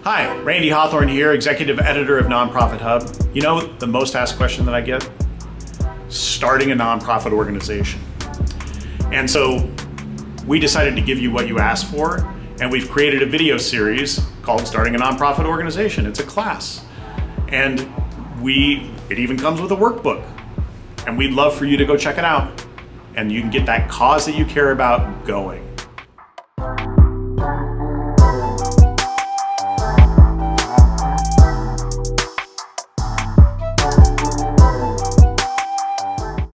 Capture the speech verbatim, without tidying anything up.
Hi, Randy Hawthorne here, Executive Editor of Nonprofit Hub. You know the most asked question that I get? Starting a nonprofit organization. And so we decided to give you what you asked for, and we've created a video series called Starting a Nonprofit Organization. It's a class. And we, it even comes with a workbook. And we'd love for you to go check it out. And you can get that cause that you care about going.